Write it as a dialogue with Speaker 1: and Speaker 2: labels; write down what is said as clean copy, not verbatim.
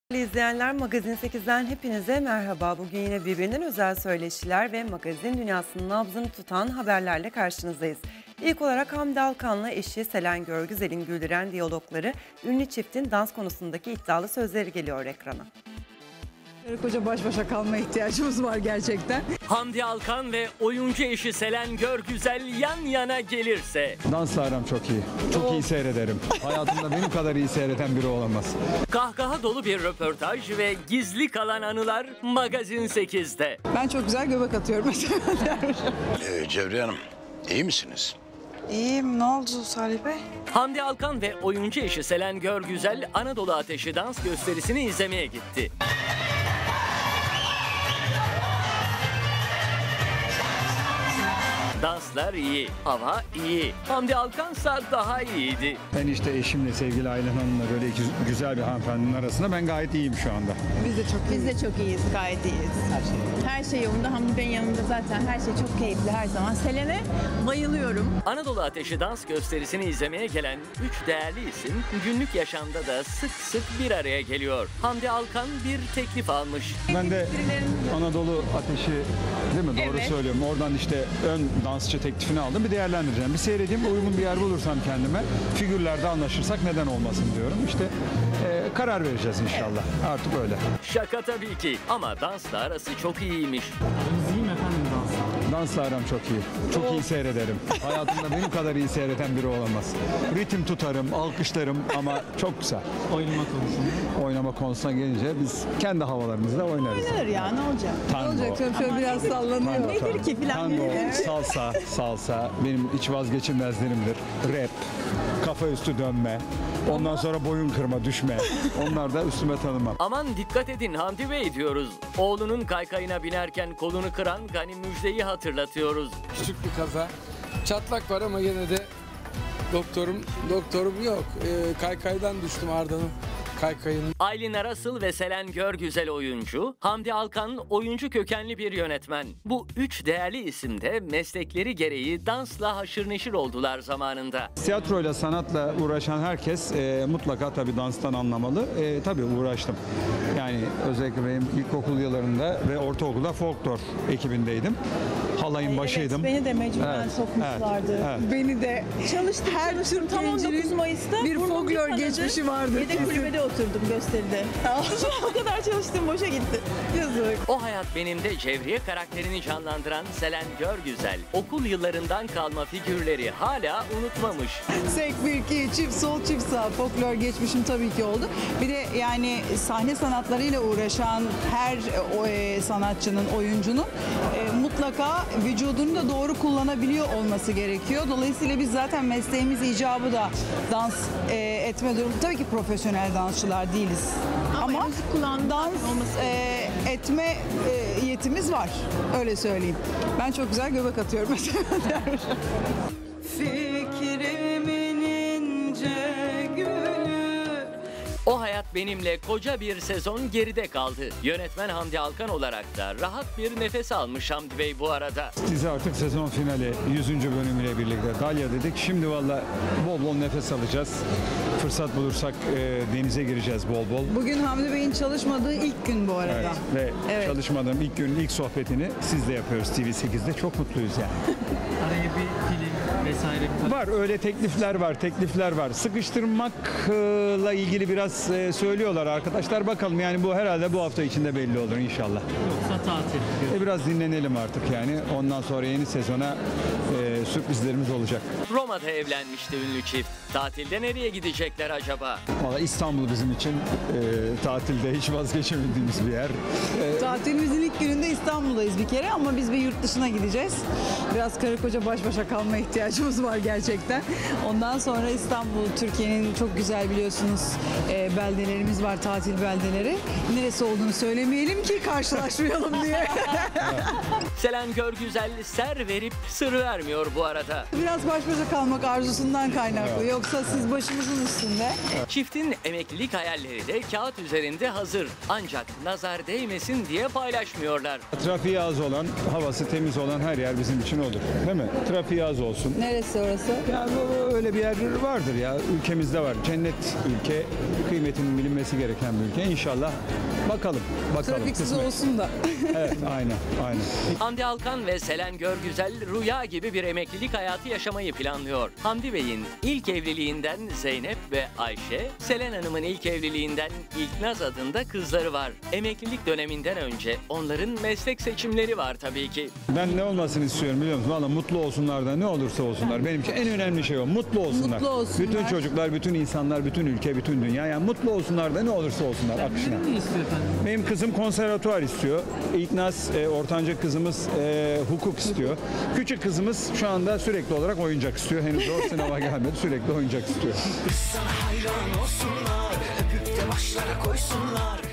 Speaker 1: Değerli izleyenler, Magazin 8'den hepinize merhaba. Bugün yine birbirinden özel söyleşiler ve magazin dünyasının nabzını tutan haberlerle karşınızdayız. İlk olarak Hamdi Alkan'la eşi Selen Görgüzel'in güldüren diyalogları, ünlü çiftin dans konusundaki iddialı sözleri geliyor ekrana.
Speaker 2: Karı koca baş başa kalmaya ihtiyacımız var gerçekten.
Speaker 3: Hamdi Alkan ve oyuncu eşi Selen Görgüzel yan yana gelirse.
Speaker 4: Dansla aram çok iyi. Çok iyi seyrederim. Hayatımda benim kadar iyi seyreden biri olamaz.
Speaker 3: Kahkaha dolu bir röportaj ve gizli kalan anılar Magazin 8'de.
Speaker 2: Ben çok güzel göbek atıyorum mesela.
Speaker 5: Cevriye Hanım, iyi misiniz?
Speaker 2: İyiyim, ne oldu Salih Bey?
Speaker 3: Hamdi Alkan ve oyuncu eşi Selen Görgüzel Anadolu Ateşi dans gösterisini izlemeye gitti. Danslar iyi, hava iyi. Hamdi Alkansa daha iyiydi.
Speaker 4: Ben işte eşimle, sevgili Aylan Hanım'la böyle güzel bir hanımefendinin arasında ben gayet iyiyim şu anda.
Speaker 2: Biz de çok iyiyiz.
Speaker 6: Biz de çok iyiyiz, gayet iyiyiz. Her şey yolunda. Hamdi Bey'in yanında zaten her şey çok keyifli her zaman. Selen'e bayılıyorum.
Speaker 3: Anadolu Ateşi dans gösterisini izlemeye gelen 3 değerli isim günlük yaşamda da sık sık bir araya geliyor. Hamdi Alkan bir teklif almış.
Speaker 4: Ben de Anadolu Ateşi, değil mi? Doğru
Speaker 6: Evet.
Speaker 4: söylüyorum. Oradan işte ön dansçı teklifini aldım. Bir değerlendireceğim. Bir seyredeyim. Uygun bir yer bulursam kendime, figürlerde anlaşırsak neden olmasın diyorum. İşte karar vereceğiz inşallah. Artık öyle.
Speaker 3: Şaka tabii ki ama dansla arası çok iyiymiş.
Speaker 4: Dansla aram çok iyi. Çok iyi seyrederim. Hayatımda benim kadar iyi seyreden biri olamaz. Ritim tutarım, alkışlarım ama çok güzel. Oynama konusuna gelince biz kendi havalarımızda oynarız.
Speaker 6: Oynanır ya, ne olacak?
Speaker 4: Tango,
Speaker 2: Olacak canım, şöyle biraz sallanıyor.
Speaker 6: Nedir ki filan?
Speaker 4: tango, salsa benim iç vazgeçilmezlerimdir. Rap, kafa üstü dönme, ondan sonra boyun kırma, düşme. Onlar da üstüme tanımam.
Speaker 3: Aman dikkat edin Hamdi Bey diyoruz. Oğlunun kaykayına binerken kolunu kıran Gani Müjde'yi hatırlatıyoruz.
Speaker 7: Küçük bir kaza. Çatlak var ama yine de doktorum yok. Kaykaydan düştüm Arda'nın kaykayının.
Speaker 3: Aylin Arasıl ve Selen Görgüzel oyuncu, Hamdi Alkan oyuncu kökenli bir yönetmen. Bu 3 değerli isim de meslekleri gereği dansla haşır neşir oldular zamanında.
Speaker 4: Tiyatroyla, sanatla uğraşan herkes mutlaka tabii danstan anlamalı. Tabii uğraştım. Yani özellikle benim ilkokul yıllarında ve ortaokulda folklor ekibindeydim. Halayın başıydım.
Speaker 6: Evet, beni de mecburen
Speaker 4: Evet,
Speaker 6: sokmuşlardı.
Speaker 4: evet.
Speaker 2: Beni de
Speaker 6: Çalıştım, çalıştım. Tam 19 Mayıs'ta
Speaker 2: bir
Speaker 6: burnum
Speaker 2: folklor
Speaker 6: kanadı.
Speaker 2: geçmişi vardır.
Speaker 6: Yedek kulübede oturdum gösteride. O kadar çalıştım, boşa gitti.
Speaker 2: Yazık.
Speaker 3: O Hayat Benim'de Cevriye karakterini canlandıran Selen Görgüzel, okul yıllarından kalma figürleri hala unutmamış.
Speaker 2: Sek bir iki, çift sol çift sağ folklor geçmişim tabii ki oldu. Bir de yani sahne sanatlarıyla uğraşan her sanatçının, oyuncunun mutlaka vücudunu da doğru kullanabiliyor olması gerekiyor. Dolayısıyla biz zaten mesleğimiz icabı da dans etme durumu. Tabii ki profesyonel dansçılar değiliz. Ama
Speaker 6: müzik kulağında
Speaker 2: dans etme yetimiz var. Öyle söyleyeyim. Ben çok güzel göbek atıyorum mesela. Fikrimin ince gülü.
Speaker 3: O Hayat Benim'le koca bir sezon geride kaldı. Yönetmen Hamdi Alkan olarak da rahat bir nefes almış Hamdi Bey bu arada.
Speaker 4: Dizi artık sezon finali 100. bölümüyle birlikte. Dalya dedik. Şimdi valla bol bol nefes alacağız. Fırsat bulursak denize gireceğiz bol bol.
Speaker 2: Bugün Hamdi Bey'in çalışmadığı ilk gün bu arada.
Speaker 4: Evet. Ve
Speaker 2: Evet.
Speaker 4: çalışmadığım ilk günün ilk sohbetini sizle yapıyoruz TV8'de. Çok mutluyuz yani.
Speaker 8: Araya bir film vesaire bir
Speaker 4: Var öyle teklifler var. Sıkıştırmakla ilgili biraz söylüyorlar arkadaşlar. Bakalım yani bu herhalde bu hafta içinde belli olur inşallah.
Speaker 8: yoksa tatil.
Speaker 4: Biraz dinlenelim artık yani. Ondan sonra yeni sezona sürprizlerimiz olacak.
Speaker 3: Roma'da evlenmişti ünlü çift. Tatilde nereye gidecekler acaba?
Speaker 4: Valla İstanbul bizim için tatilde hiç vazgeçemediğimiz bir yer.
Speaker 2: Tatilimizin ilk gününde İstanbul'dayız bir kere ama biz bir yurt dışına gideceğiz. Biraz karı koca baş başa kalmaya ihtiyacımız var gerçekten. Ondan sonra İstanbul, Türkiye'nin çok güzel biliyorsunuz beldelerimiz var, tatil beldeleri. Neresi olduğunu söylemeyelim ki karşılaşmayalım diye.
Speaker 3: Selen Görgüzel ser verip sır vermiyor bu arada.
Speaker 2: Biraz baş başa kalmak arzusundan kaynaklı. Yoksa siz başımızın üstünde.
Speaker 3: Çiftin emeklilik hayalleri de kağıt üzerinde hazır. Ancak nazar değmesin diye paylaşmıyorlar.
Speaker 4: Trafiği az olan, havası temiz olan her yer bizim için olur. Değil mi? Trafiği az olsun.
Speaker 2: Neresi orası?
Speaker 4: Yani öyle bir yer vardır ya. Ülkemizde var. Cennet ülke, kıymetinin bilinmesi gereken bir ülke. İnşallah bakalım.
Speaker 2: Trafiksiz
Speaker 4: Kısmet.
Speaker 2: olsun da.
Speaker 4: Evet, aynen.
Speaker 3: Hamdi Alkan ve Selen Görgüzel rüya gibi bir emeklilik hayatı yaşamayı planlıyor. Hamdi Bey'in ilk evliliğinden Zeynep ve Ayşe, Selen Hanım'ın ilk evliliğinden İlknaz adında kızları var. Emeklilik döneminden önce onların meslek seçimleri var tabii ki.
Speaker 4: Ben ne olmasını istiyorum biliyor musun? Valla mutlu olsunlar da ne olursa olsunlar. Benim için en önemli şey o. Mutlu olsunlar.
Speaker 2: Mutlu olsunlar.
Speaker 4: Bütün çocuklar, bütün insanlar, bütün ülke, bütün dünya. Yani mutlu olsunlar da ne olursa olsunlar akışına.
Speaker 8: Ne istiyor efendim?
Speaker 4: Benim kızım konservatuvar istiyor. İlknaz, ortanca kızımız hukuk istiyor. Küçük kızımız şu anda sürekli olarak oyuncak istiyor. Henüz o sınava gelmedi. Sürekli oyuncak istiyor.
Speaker 9: Sana hayran olsunlar, öpüp de başlara koysunlar.